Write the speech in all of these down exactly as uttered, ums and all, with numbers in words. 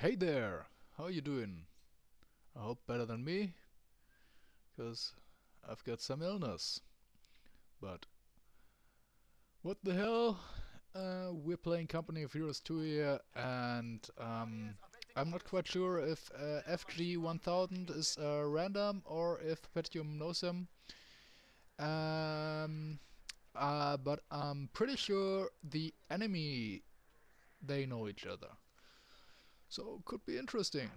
Hey there! How you doing? I hope better than me, because I've got some illness. But what the hell? Uh, we're playing Company of Heroes two here, and um, I'm not quite sure if uh, F G one thousand is uh, random or if Perpetuum knows him. Um, uh, but I'm pretty sure the enemy, they know each other. So could be interesting.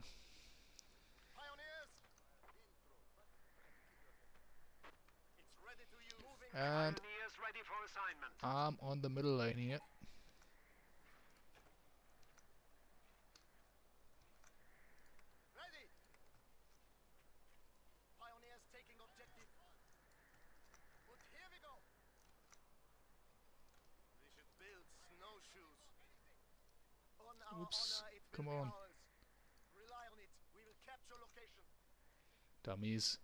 And ready for assignment. I'm on the middle lane here. Ready. Pioneers taking objective. But here we go. We should build snowshoes. On our Oops, honor, it will come be on. ours. Rely on it. We will capture location. Dummies.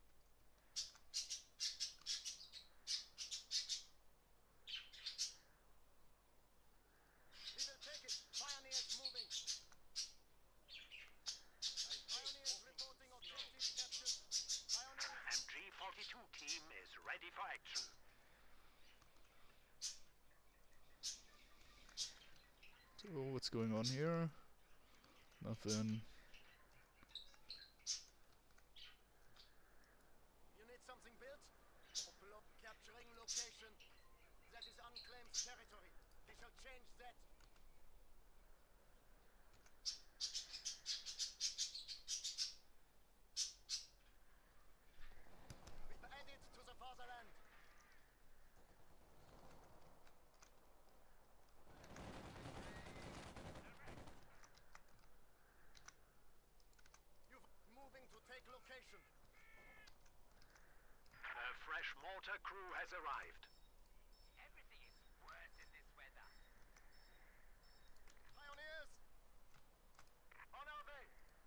We will take it. Pioneers moving. Pioneers reporting objective captured. Pioneers. M G forty-two team is ready for action. So what's going on here? Nothing. You need something built? Opel capturing location. That is unclaimed territory. We shall change that. We've added to the fatherland. You've moving to take location. A fresh mortar crew has arrived. Everything is worse in this weather. Pioneers! On our way!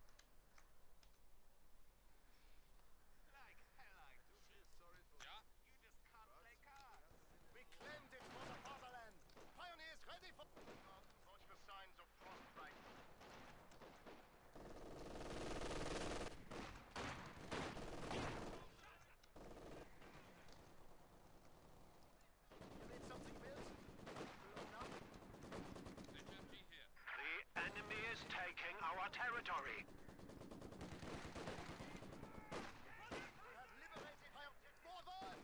Like hell I do. Sorry for yeah? You just can't play cards. We claimed it for the fatherland. Pioneers ready for... Watch for signs of frostbite. You need something built? Blown up? H M G here. The enemy is taking our territory. We have liberated Pioneer. Forward!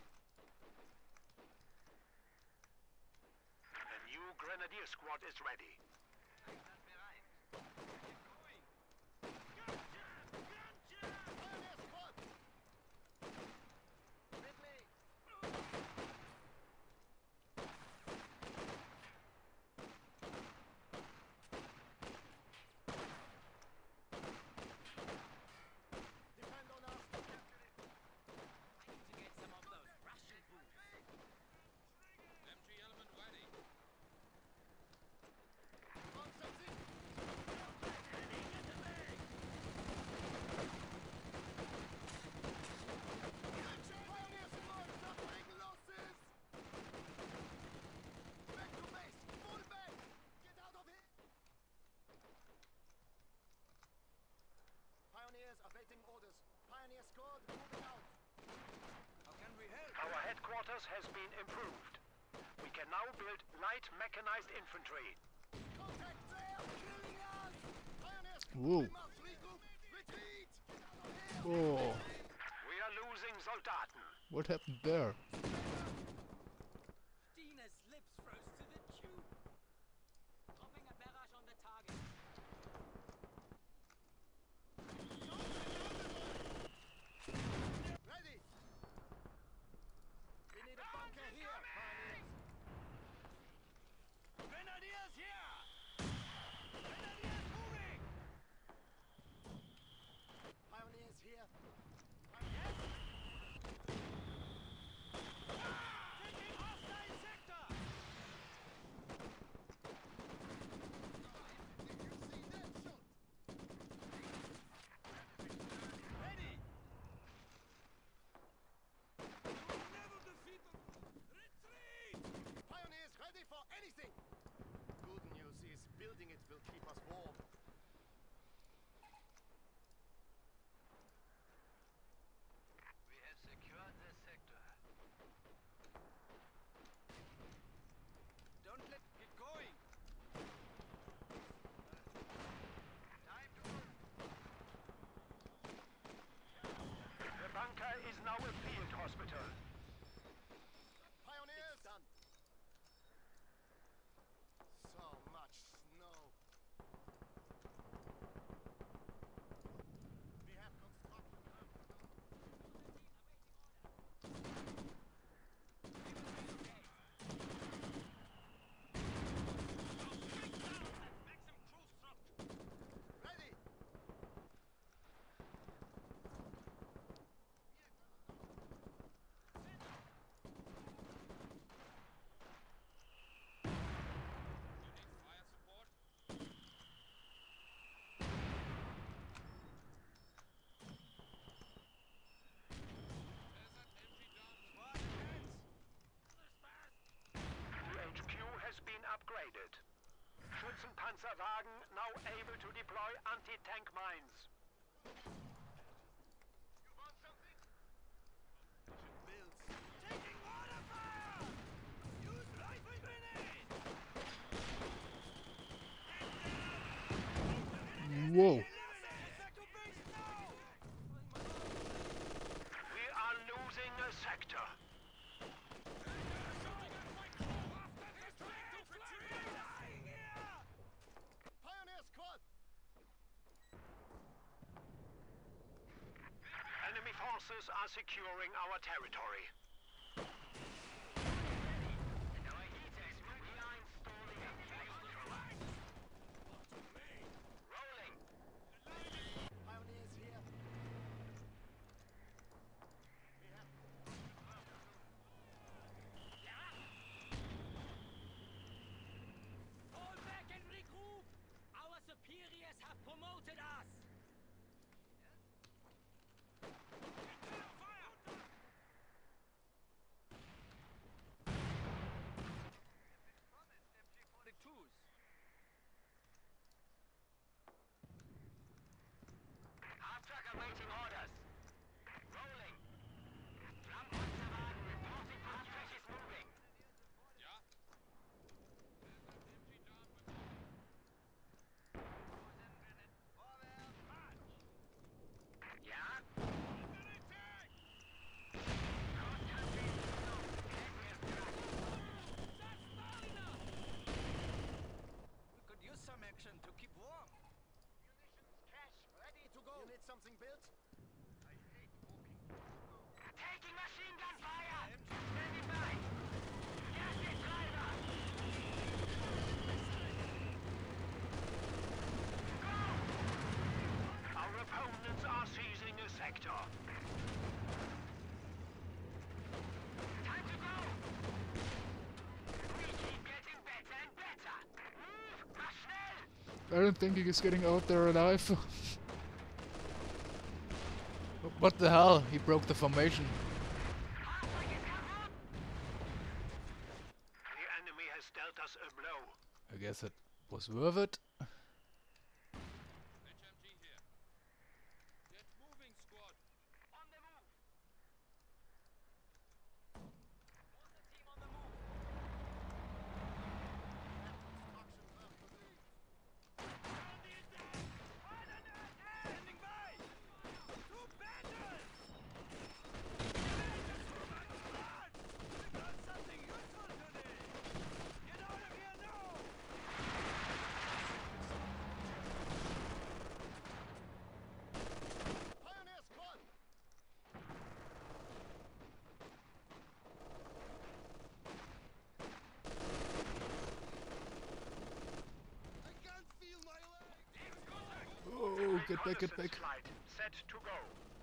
The new Grenadier squad is ready. Pioneer squad! With me! Depend on us to capture it. I need to get some of those Russian boots. M G element ready. Want something? Pioneer squad suffering losses! Back to base! Fall back! Get out of here! Pioneers awaiting orders. Pioneer squad moving out. How can we help? Our headquarters has been improved. We can now build light mechanized infantry. Contact there! Killing us! Pioneers! Whoa. We must regroup! Retreat! Get out of here! Oh, We are losing Soldaten. what happened there? Dina's lips froze to the tube. Dropping a barrage on the target. Ready! We need a bunker here, Pioneers! Grenadiers here! Grenadiers moving! Pioneers here! Yes? now a field hospital. Pioneers! Done. So much snow. We have construction. Ready! Fire support. There's an entry down. Squad advance! The H Q has been upgraded. Schützenpanzerwagen now able to deploy anti-tank mines. You want something? Builds. Taking water fire! Use rifle grenade! Whoa. Back to base now! We are losing a sector. Pioneer squad! Enemy forces are securing our territory. Pioneers here. We have Fall back and regroup! Our superiors have promoted us! Half-track awaiting orders. Rolling. Flammpanzerwagen reporting half-track is moving. Ja? There's an entry down with Ja? We could use some action to keep warm. Munitions cache ready to go. You need something built? I hate walking through snow. Taking machine gun fire! Standing by! Gas is driver! Go! Our opponents are seizing a sector. Time to go! We keep getting better and better! Move! Mach schnell! I don't think he is getting out there alive. What the hell? He broke the formation. Fahrzeug ist kaputt! The enemy has dealt us a blow. I guess it was worth it. H M G here. Get moving, squad. On the move! Mortar team on the move. Construction work to do. Standing by! Two badgers! We've done something useful today! Get out of here now! Pioneer squad! I can't feel my legs! Oh, get back, get back. Flight set to go.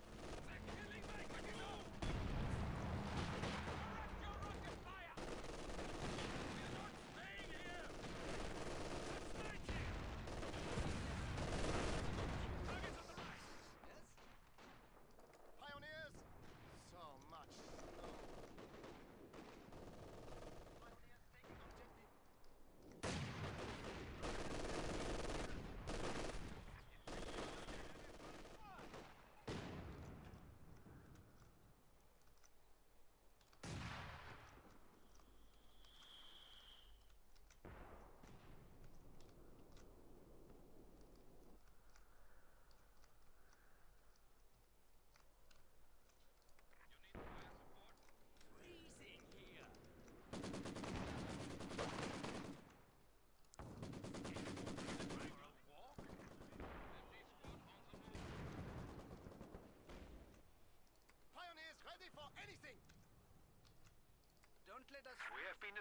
Pioneers! So much snow. Pioneers taking objective.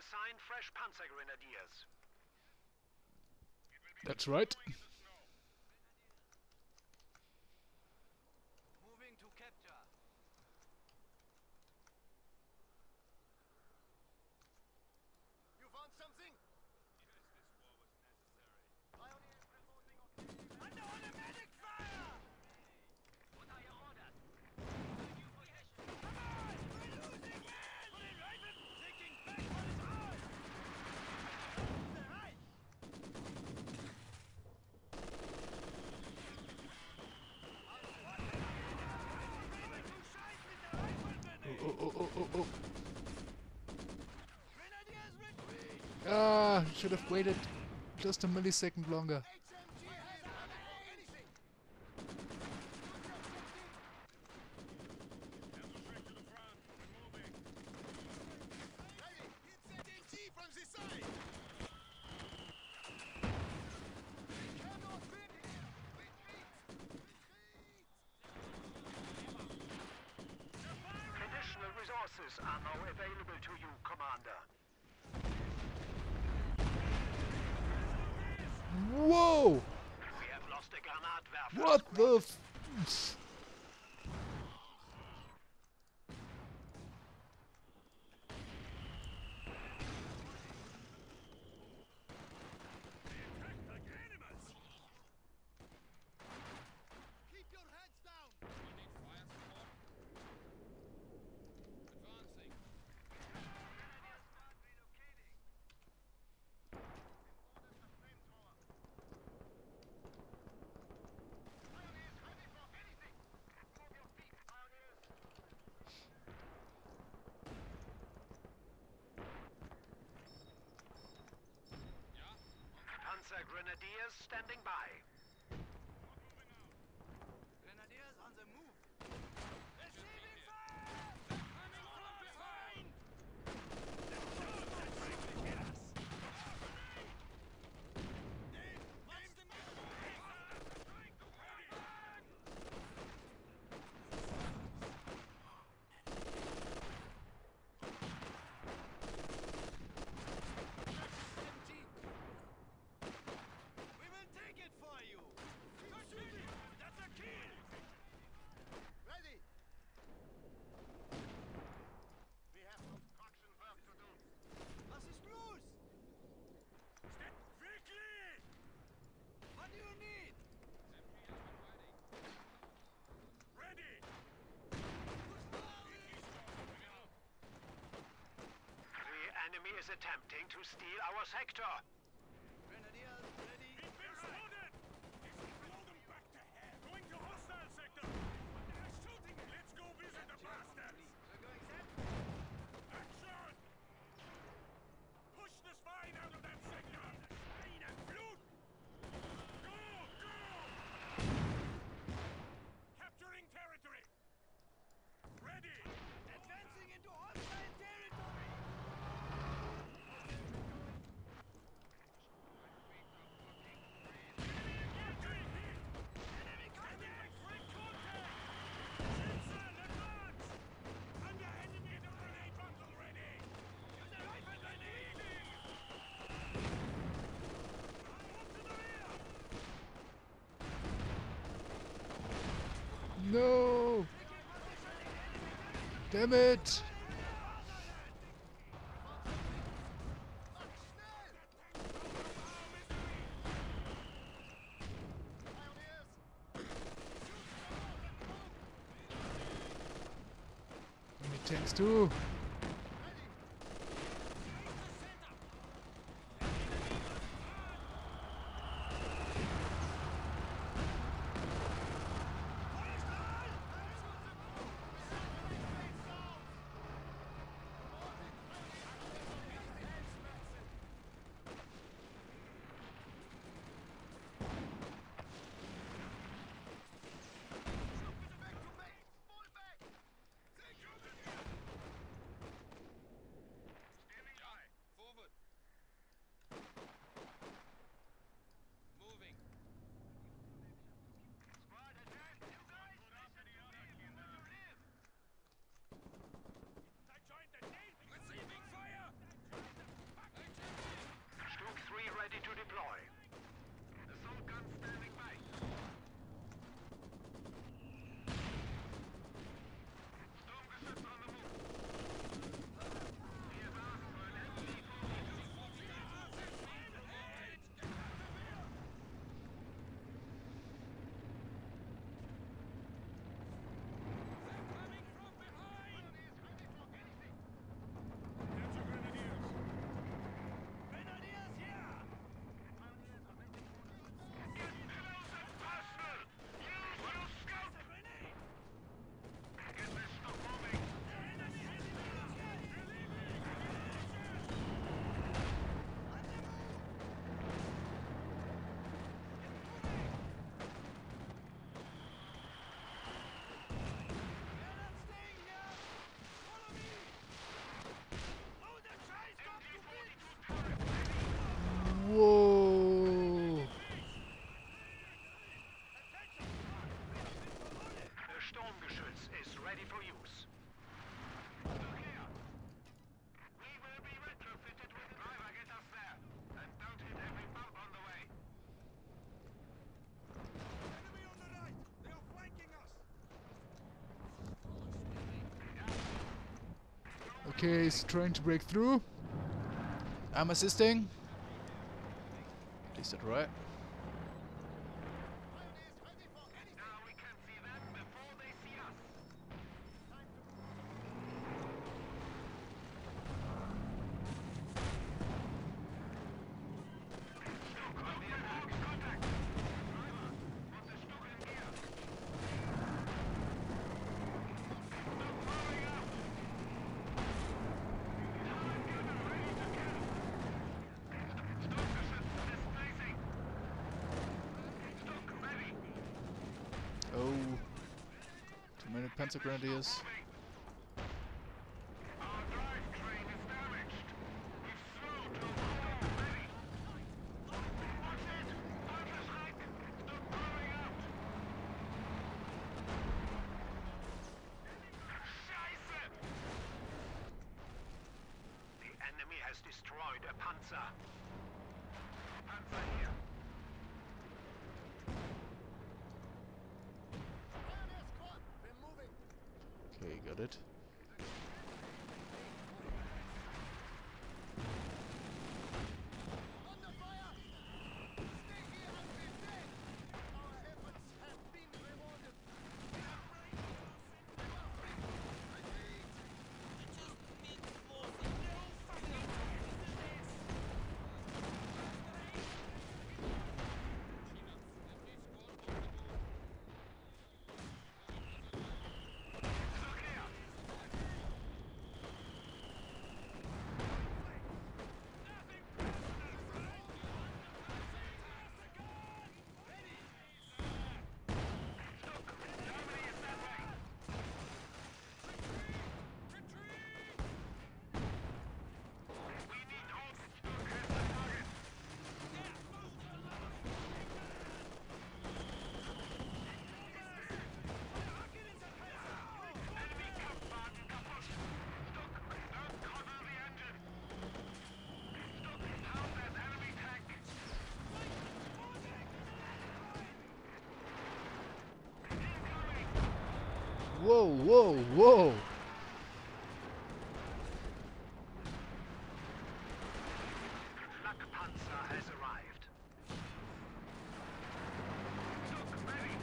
assign fresh Panzer Grenadiers. That's right. Moving to capture. You found something? Yes, this war was necessary. Pioneers reporting objective under automatic fire! What are your orders? New position. Come on! We're losing men! For den Raven! Taking back what is ours! The Reich! Oh, oh, oh, oh, oh, oh. Grenadiers retreat! Ah, should have waited just a millisecond longer. H M G has anything! Ready! Hit Z T from the side! We cannot win here! Retreat! Retreat! Additional resources are now available to you, Commander. Whoa! We have lost a Granatwerfer. What the f... Keep your heads down! You need fire support? Advancing. Yeah? Panzer Grenadiers standing by. Grenadiers on the move! Receiving fire! Coming from behind! Watch the We will take it for you! That's a kill! Ready! We have construction work to do. Was ist los? Step quickly! What do you need? Sentry has been ready. Ready! The enemy is attempting to steal our sector. Grenadiers ready! We've been spotted! Blow them back to hell! Going to hostile sector! They're shooting! Let's go visit the bastards! We're going set. Action! Push the spine out of that sector! Spine and Blut! Go! Go! Capturing territory! Ready! Advancing into hostile territory! Enemy contact! Quick contact! Schützen, advance! Under enemy grenade bundle ready! Use the rifle grenade! Move to the rear! No! Damn it! Enemy tanks too! Okay, he's trying to break through. I'm assisting. Is that right? Now we can see them before they see us. Stuck on the attack. Contact. Driver, want the Stuck in gear. Stuck blowing up. Time gunner ready to kill. Stuck displacing. Stuck ready. Oh, too many Panzer Grenadiers. Our drive train is damaged. We've slowed to a stop ready. Watch it! Unterschreck! Stop blowing out! Scheiße! The enemy has destroyed a Panzer. Panzer here. Okay, got it. Look here! Stuck! Germany is that way! We need all Stuck as the target! Enemy Kampfwagen kaputt! Stuck! Don't cover the engine! Stuck! Pound that enemy tank! Incoming! Whoa, whoa, whoa! Flak Panzer has arrived. Stuck ready!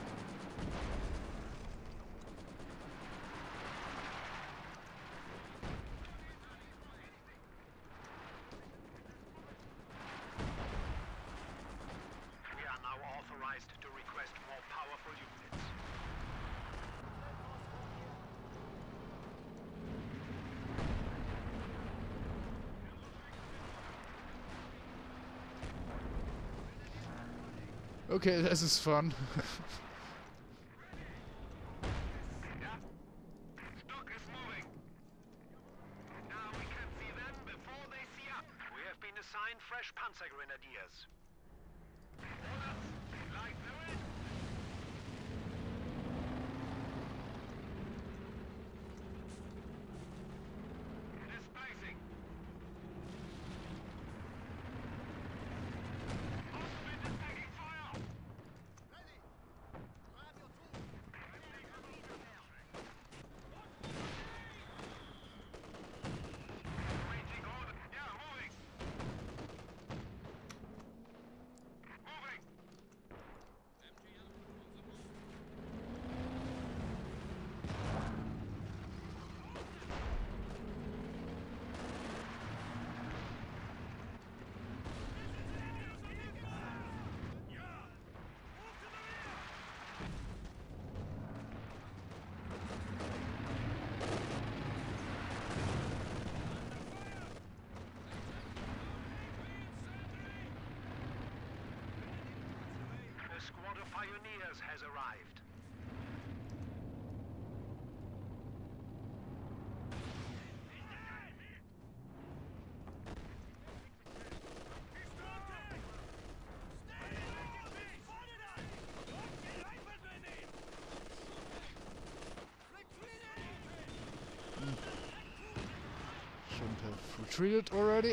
We are now authorized to request more powerful units. Okay, this is fun. Yeah. Stuck is moving. Now we can see them before they see us. We have been assigned fresh Panzer Grenadiers. Orders, like the wind. Displacing. Ostwind is taking fire. Ready. Grab your tools. Waiting order. Yeah, moving. Moving. A squad of pioneers has arrived. Shouldn't have retreated already.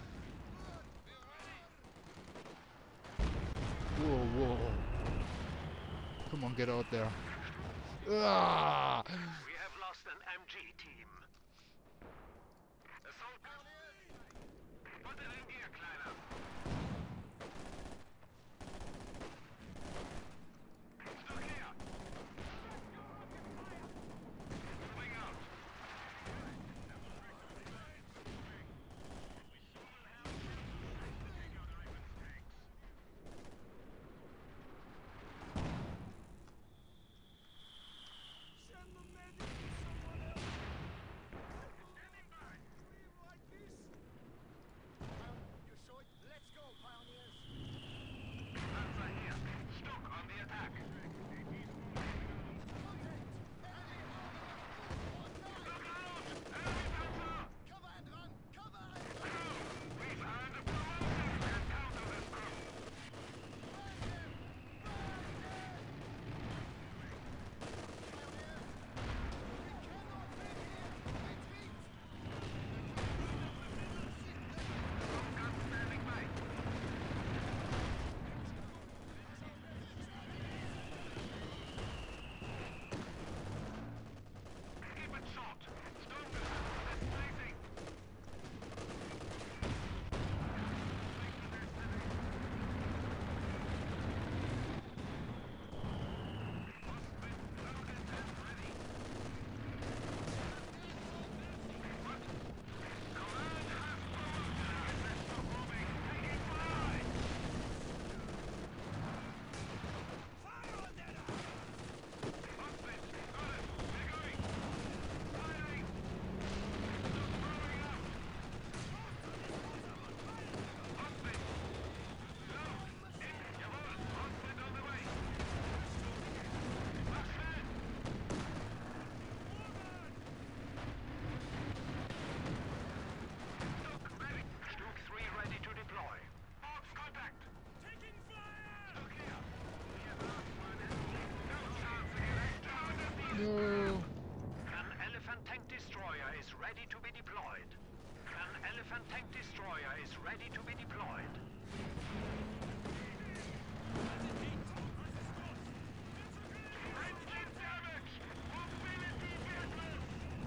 Whoa, whoa. Come on, get out there. Ah! We have lost an M G team. No. An elephant tank destroyer is ready to be deployed. An elephant tank destroyer is ready to be deployed. Engine damage! Mobility business!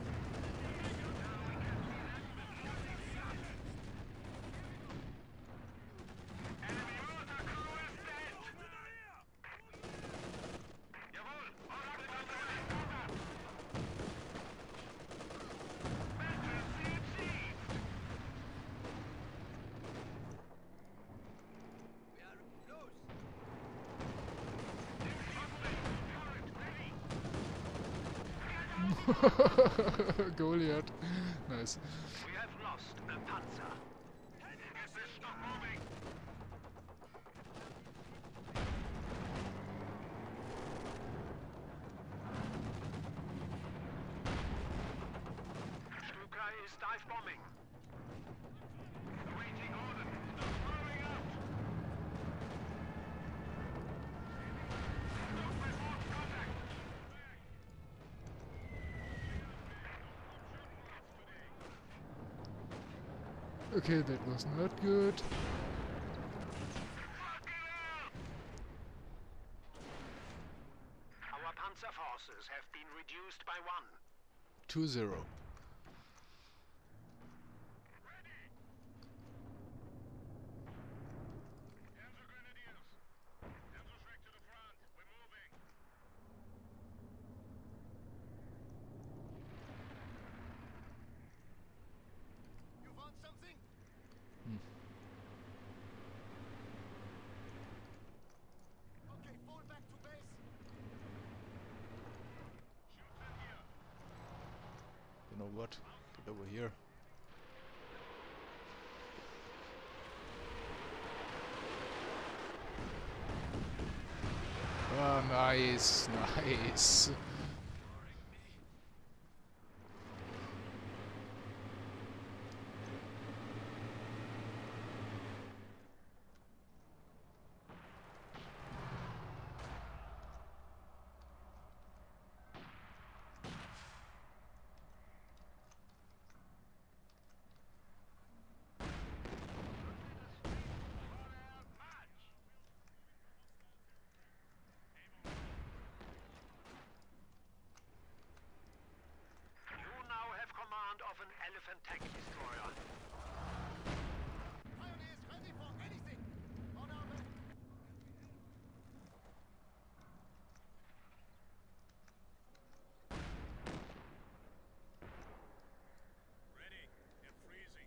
Enemy motor crew is dead! Jawohl! Occupancy cover! Emergency achieved! We are close. Goliath. Nice. We have lost a panzer. Get this stock moving! Stuka is dive bombing. Awaiting order. Stop firing out! Stop my force contact! Okay, that was not good. Our panzer forces have been reduced by one. two zero. Panzer Grenadiers! Panzer Schreck to the front! We're moving! You found something? Hmm. Okay, fall back to base. Shoot them here! You know what? Get over here. Ah, nice, nice. You now have command of an elephant tank destroyer. Pioneers ready for anything. On our way. Ready and freezing.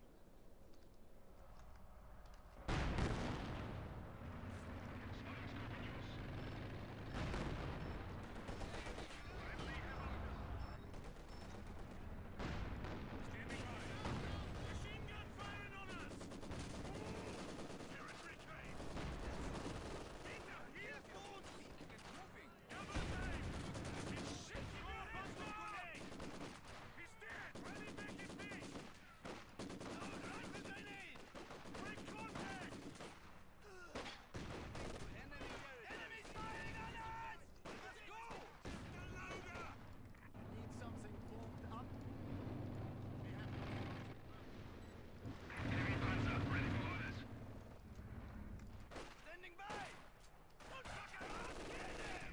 Standing by. Machine gun firing on us! Territory train! Winter, here goes! Get moving! Double time! It's shit! More Boston grenade! He's dead! Ready, back his base! Load rifle grenade! Break contact! Enemy Enemy's firing on us! Let's go! The loader! Need something formed up? We have Enemy panzer, ready for orders. standing by! Don't fuck around! Get him!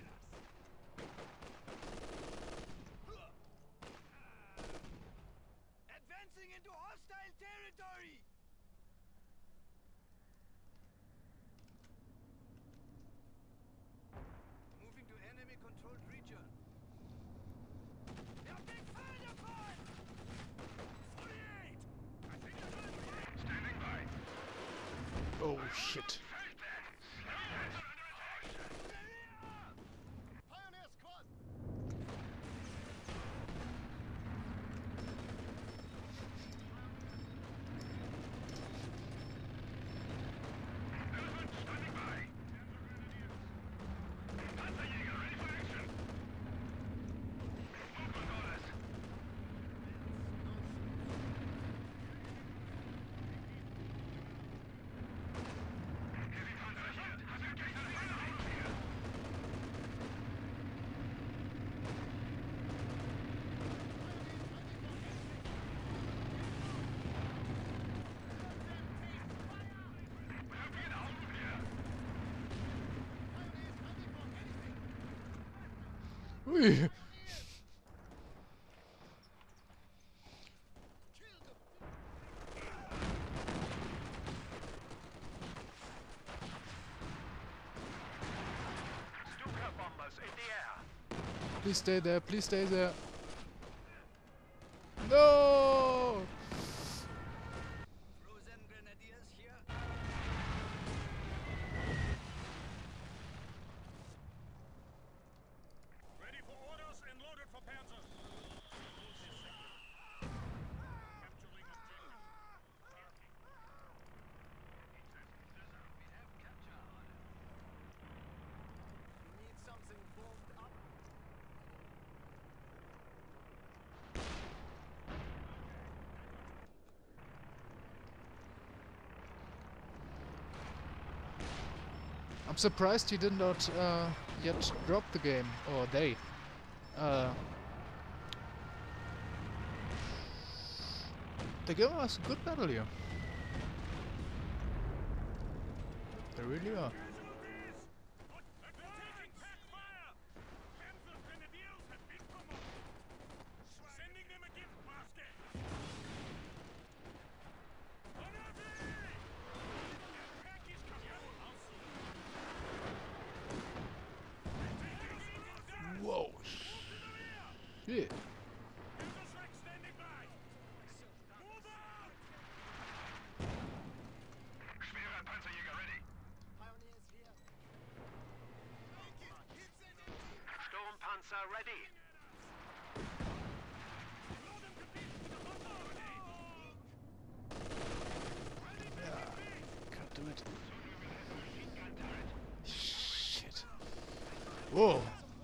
Advancing into hostile territory! Moving to enemy-controlled region. They're being fired upon! forty-eight! I think you're going to fight! Standing by. Oh shit. Pioneer squad! Elephant standing by. Panzerjäger ready for action. Movement orders. Ui. Stuka bombers in the air. Please stay there, please stay there. No! Frozen grenadiers here. Ready for orders and loaded for panzers. Capturing objective. We need something blown up. I'm surprised he did not uh, yet drop the game, or they. Uh, they give us a good battle here. They really are. Taking back fire! Panzer grenadiers have been promoted. Sending them a gift basket. Pack is coming. Whoa! Shit! Standing by. Move out! Schwerer Panzerjäger ready. Pioneers here. Sturmpanzer ready. Can't do it. Shit! Whoa!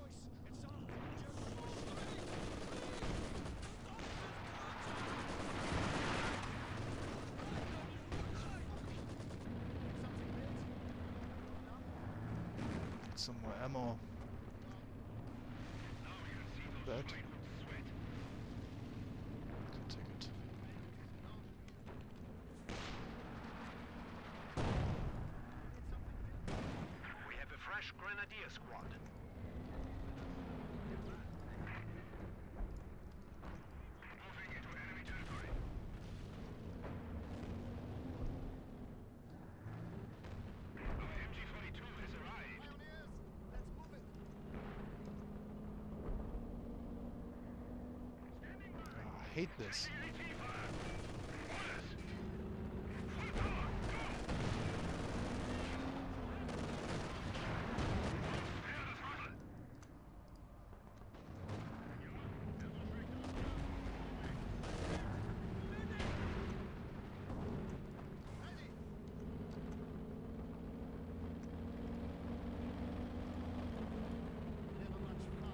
Some more ammo. That. Can take it. We have a fresh grenadier squad. Moving into enemy territory. Our M G forty-two has arrived. Pioneers, let's move it. Oh, I hate this. Never much fun.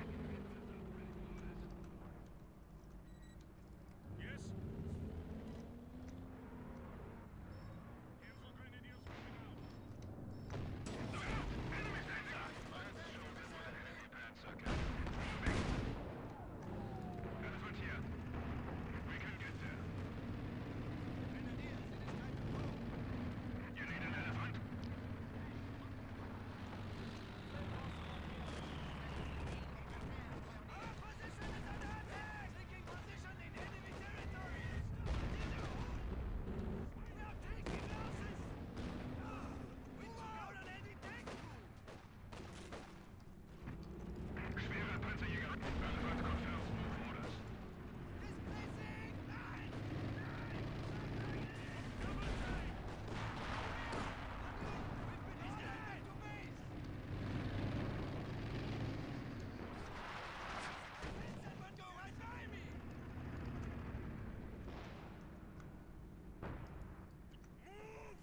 Yes? Panzer grenadiers moving out. Look out! Enemy Panzer! Enemy Panzer moving. Elephant here. We can get there. Grenadiers, it is time to move. You need an elephant? Our position is under attack! Taking position in enemy territory! We are taking losses! We took out an enemy tank! Schwerer Panzerjäger. Elephant confirms move orders. Displacing! Nine! We've been ordered back to base! Someone go right by me! Move!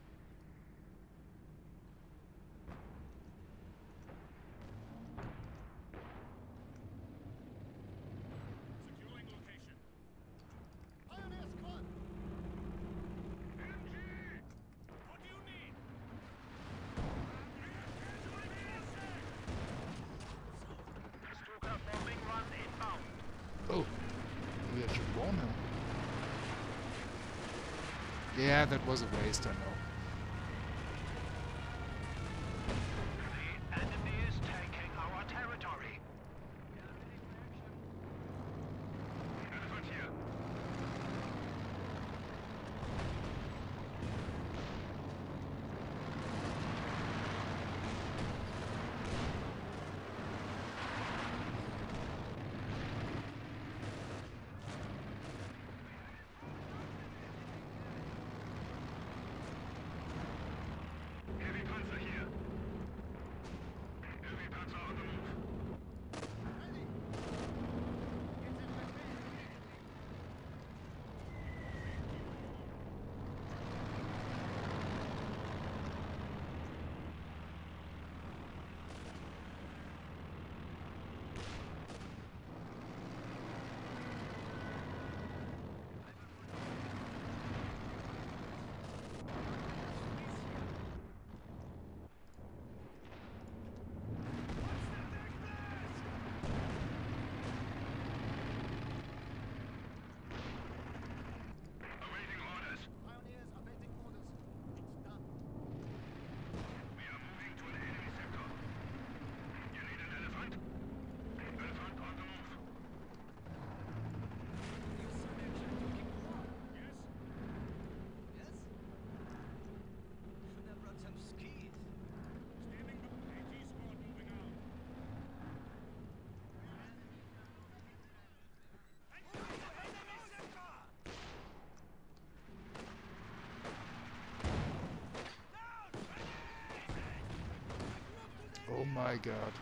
Securing location. Pioneer squad! M G! What do you need? Stuka bombing run inbound. Oh! Maybe I should warn him. Yeah, that was a waste, I know. The enemy is taking our territory. my god.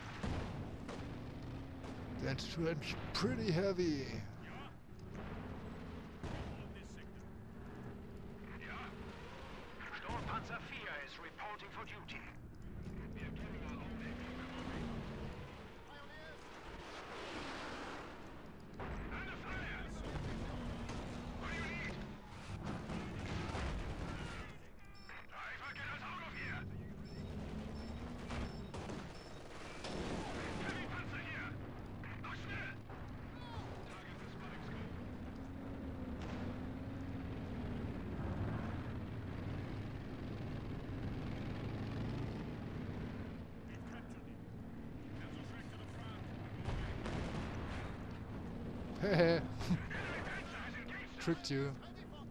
That trench pretty heavy. Sturmpanzer four is reporting for duty. Under fire! What do you need? Driver, get us out of here! Heavy Panzer here! Noch schnell! Target the spotting scope. Hehe. Tricked you.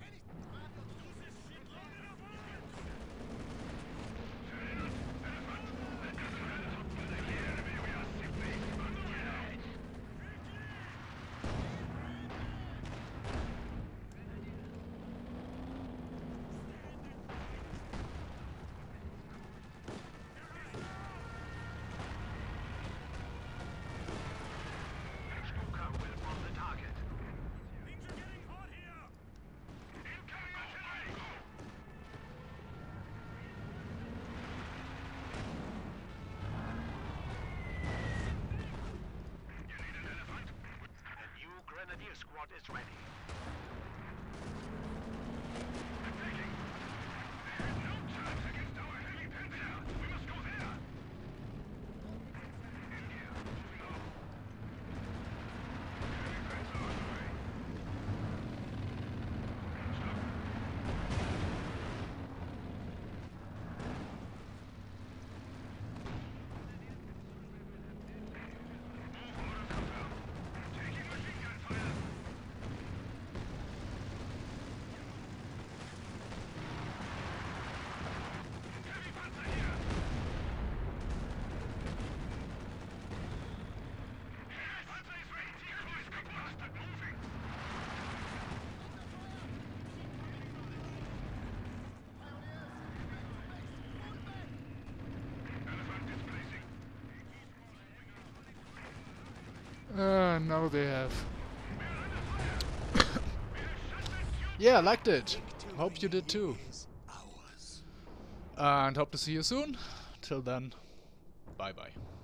Stuka will bomb the target. A new Grenadier squad is ready. Attacking! There is no chance against our heavy Panzer! We must go there! India, moving on. Heavy Panzer on the way. Stop. Move orders confirmed. Taking machine gun fire. Heavy Panzer here. Heavy Panzer is ready. Die Crew ist geblastet. Moving. Elephant displacing. Uh, now they have. Yeah, I liked it. Hope you did too. And hope to see you soon. Till then, bye bye.